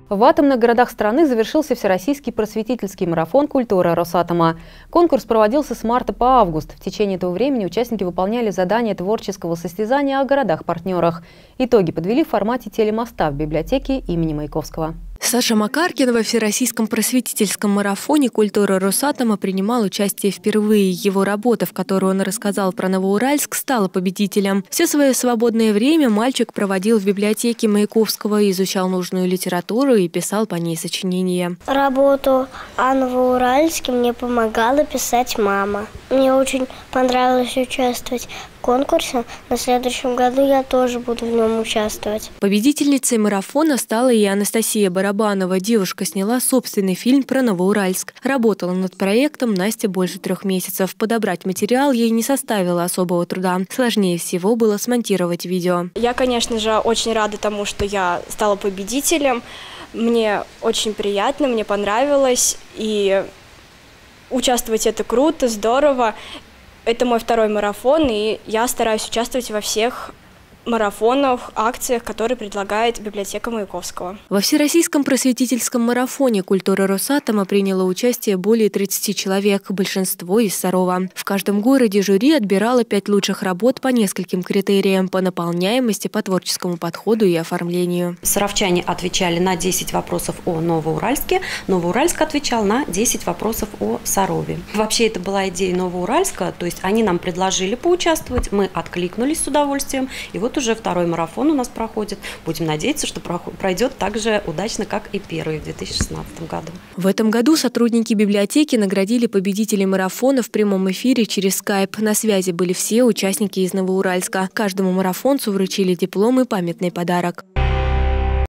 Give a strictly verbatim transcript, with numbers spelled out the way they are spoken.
В атомных городах страны завершился Всероссийский просветительский марафон «Культура Росатома». Конкурс проводился с марта по август. В течение этого времени участники выполняли задания творческого состязания о городах-партнерах. Итоги подвели в формате телемоста в библиотеке имени Маяковского. Саша Макаркин во Всероссийском просветительском марафоне «Культура Росатома» принимал участие впервые. Его работа, в которой он рассказал про Новоуральск, стала победителем. Все свое свободное время мальчик проводил в библиотеке Маяковского, изучал нужную литературу и писал по ней сочинения. Работу о Новоуральске мне помогала писать мама. Мне очень понравилось участвовать в конкурсе. На следующем году я тоже буду в нем участвовать. Победительницей марафона стала и Анастасия Барабанова. Девушка сняла собственный фильм про Новоуральск. Работала над проектом Настя больше трех месяцев. Подобрать материал ей не составило особого труда. Сложнее всего было смонтировать видео. Я, конечно же, очень рада тому, что я стала победителем. Мне очень приятно, мне понравилось. И участвовать это круто, здорово. Это мой второй марафон, и я стараюсь участвовать во всех марафонах, акциях, которые предлагает библиотека Маяковского. Во Всероссийском просветительском марафоне «Культура Росатома» приняло участие более тридцати человек, большинство из Сарова. В каждом городе жюри отбирало пять лучших работ по нескольким критериям: по наполняемости, по творческому подходу и оформлению. Саровчане отвечали на десять вопросов о Новоуральске, Новоуральск отвечал на десять вопросов о Сарове. Вообще это была идея Новоуральска, то есть они нам предложили поучаствовать, мы откликнулись с удовольствием, и вот уже второй марафон у нас проходит. Будем надеяться, что пройдет так же удачно, как и первый в две тысячи шестнадцатом году. В этом году сотрудники библиотеки наградили победителей марафона в прямом эфире через скайп. На связи были все участники из Новоуральска. Каждому марафонцу вручили диплом и памятный подарок.